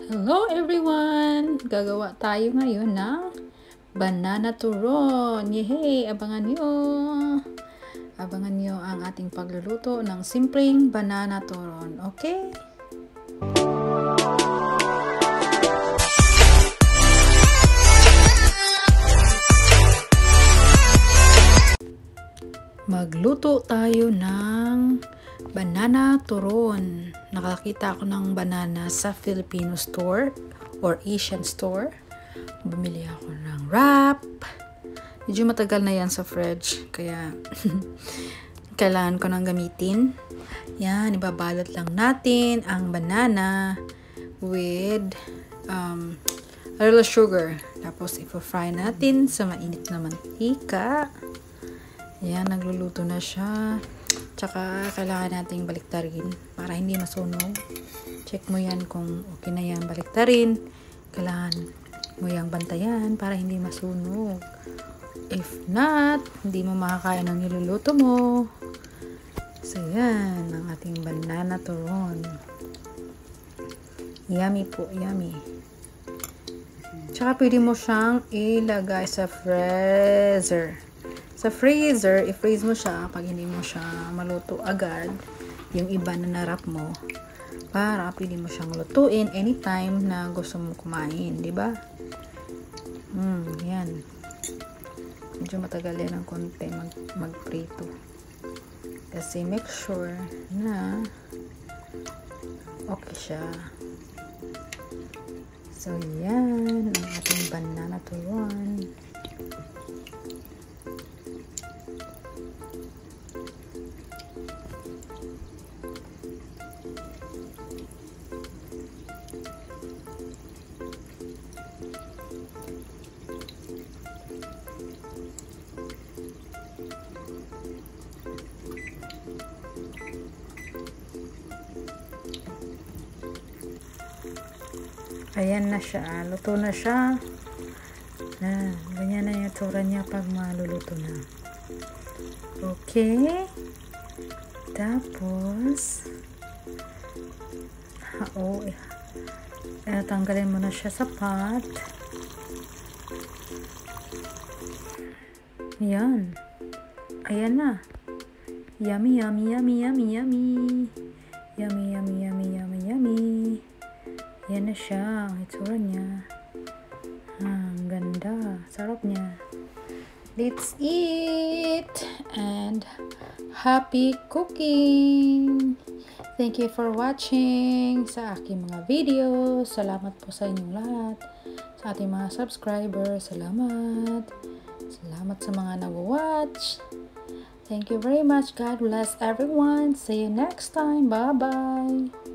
Hello everyone! Gagawa tayo ngayon ng banana turon. Yehey! Abangan nyo! Abangan nyo ang ating pagluluto ng simpleng banana turon. Okay? Magluto tayo ng banana turon. Nakakita ako ng banana sa Filipino store or Asian store. Bumili ako ng wrap. Medyo matagal na yan sa fridge, kaya kailangan ko nang gamitin. Yan, ibabalot lang natin ang banana with a little sugar. Tapos ipo-fry natin sa mainit na mantika. Yan, nagluluto na siya. Tsaka kailangan nating baliktarin para hindi masunog. Check mo yan kung okay na yan, baliktarin. Kailangan mo yang bantayan para hindi masunog. If not, hindi mo makakaya ng niluluto mo. So yan, ang ating banana turon. Yummy po, yummy. Tsaka pwede mo siyang ilagay sa freezer. Sa freezer, i-freeze mo siya pag hindi mo siya maluto agad, yung iba na narap mo, para pwede mo siyang lutuin anytime na gusto mo kumain, di ba? Yan. Medyo matagal yan ng konti magprito. Kasi make sure na okay siya. So, yan ang ating banana turon. Ayan na siya. Luto na siya. Ganyan na yung tsura niya pag maluluto na. Okay. Tapos, tanggalin mo na siya sa pot. Ayan. Ayan na. Yummy, yummy, yummy, yummy, yummy. Yummy, yummy, yummy, yummy, yummy. Yan na siya, ang itsura niya. Ang ganda, sarap niya. Let's eat and happy cooking. Thank you for watching sa aking mga video. Salamat po sa inyong lahat. Sa ating mga subscribers, salamat. Salamat sa mga nag-watch. Thank you very much. God bless everyone. See you next time. Bye-bye.